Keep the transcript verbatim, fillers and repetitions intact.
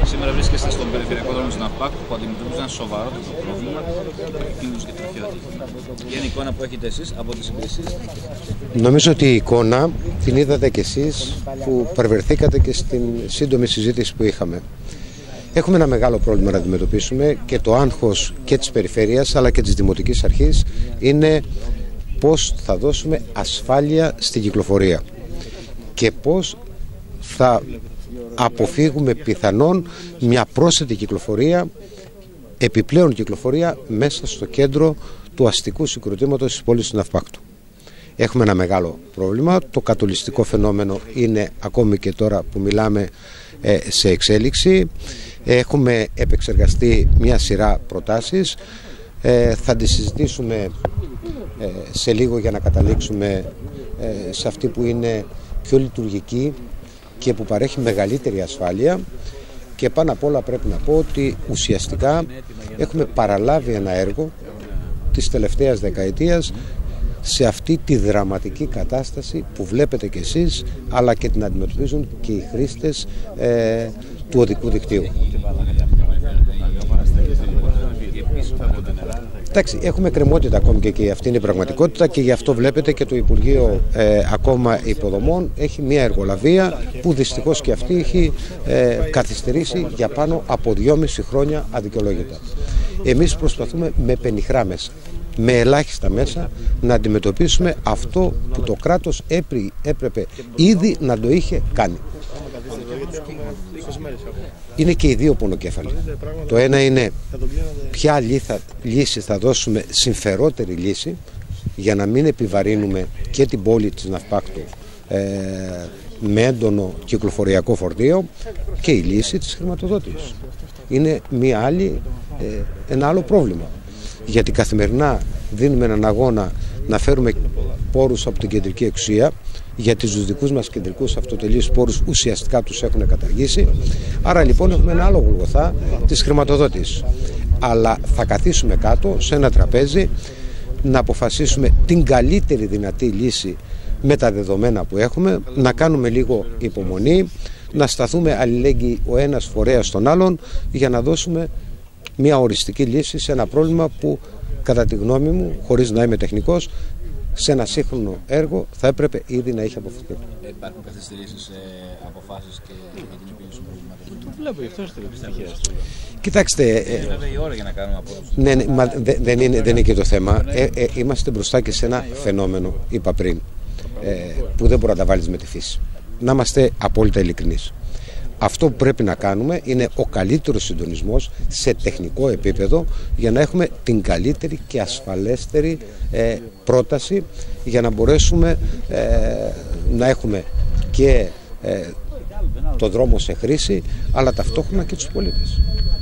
σήμερα βρίσκεστε στον περιφερειακό δρόμο της ΝΑΦΠΑΚ που αντιμετωπίζει ένα σοβαρό πρόβλημα κίνδυνους και τροχαίο ατύχημα. Ποια είναι η εικόνα που έχετε εσείς από τις υπηρεσίες? Νομίζω ότι η εικόνα την είδατε κι εσείς που παρευρεθήκατε και στην σύντομη συζήτηση που είχαμε. Έχουμε ένα μεγάλο πρόβλημα να αντιμετωπίσουμε και το άγχος και της περιφέρειας αλλά και της Δημοτικής Αρχής είναι πώς θα δώσουμε ασφάλεια στην κυκλοφορία και πώς θα αποφύγουμε πιθανόν μια πρόσθετη κυκλοφορία, επιπλέον κυκλοφορία μέσα στο κέντρο του αστικού συγκροτήματος της πόλης του Ναυπάκτου. Έχουμε ένα μεγάλο πρόβλημα, το κατολιστικό φαινόμενο είναι ακόμη και τώρα που μιλάμε σε εξέλιξη. Έχουμε επεξεργαστεί μια σειρά προτάσεις, θα τις συζητήσουμε σε λίγο για να καταλήξουμε σε αυτή που είναι πιο λειτουργική και που παρέχει μεγαλύτερη ασφάλεια, και πάνω απ' όλα πρέπει να πω ότι ουσιαστικά έχουμε παραλάβει ένα έργο της τελευταίας δεκαετίας σε αυτή τη δραματική κατάσταση που βλέπετε κι εσείς αλλά και την αντιμετωπίζουν και οι χρήστες ε, του οδικού δικτύου. Εντάξει, έχουμε κρεμότητα ακόμη και, και αυτή είναι η πραγματικότητα και γι' αυτό βλέπετε και το Υπουργείο ε, ακόμα Υποδομών έχει μια εργολαβία που δυστυχώς και αυτή έχει ε, καθυστερήσει για πάνω από δυόμιση χρόνια αδικαιολόγητα. Εμείς προσπαθούμε με πενιχρά μέσα, με ελάχιστα μέσα να αντιμετωπίσουμε αυτό που το κράτος έπρεπε ήδη να το είχε κάνει. Είναι και οι δύο πονοκέφαλοι. Το ένα είναι ποια λύση θα δώσουμε, συμφερότερη λύση, για να μην επιβαρύνουμε και την πόλη της Ναυπάκτου ε, με έντονο κυκλοφοριακό φορτίο, και η λύση της χρηματοδότησης. Είναι μια άλλη, ε, ένα άλλο πρόβλημα. Γιατί καθημερινά δίνουμε έναν αγώνα να φέρουμε πόρους από την κεντρική εξουσία, γιατί τους δικούς μας κεντρικούς αυτοτελείς πόρους ουσιαστικά τους έχουν καταργήσει. Άρα λοιπόν έχουμε ένα άλλο γολγοθά της χρηματοδότησης. Αλλά θα καθίσουμε κάτω σε ένα τραπέζι να αποφασίσουμε την καλύτερη δυνατή λύση με τα δεδομένα που έχουμε, να κάνουμε λίγο υπομονή, να σταθούμε αλληλέγγυοι ο ένας φορέας στον άλλον για να δώσουμε μια οριστική λύση σε ένα πρόβλημα που κατά τη γνώμη μου, χωρίς να είμαι τεχνικός, σε ένα σύγχρονο έργο θα έπρεπε ήδη να είχε αποφευθεί. Υπάρχουν καθυστερήσεις σε αποφάσεις και για την επίλυση του προβλήματος? Το βλέπω, γι' αυτό είστε επιτυχίας. Κοιτάξτε, είναι βέβαια η ώρα για να κάνουμε απόψεις. Ναι, ναι, μα δε, δεν, είναι, δεν είναι και το θέμα. Ε, ε, είμαστε μπροστά και σε ένα φαινόμενο, είπα πριν, ε, που δεν μπορεί να τα βάλεις με τη φύση. Να είμαστε απόλυτα ειλικρινείς. Αυτό που πρέπει να κάνουμε είναι ο καλύτερος συντονισμός σε τεχνικό επίπεδο για να έχουμε την καλύτερη και ασφαλέστερη ε, πρόταση για να μπορέσουμε ε, να έχουμε και ε, το δρόμο σε χρήση αλλά ταυτόχρονα και τους πολίτες.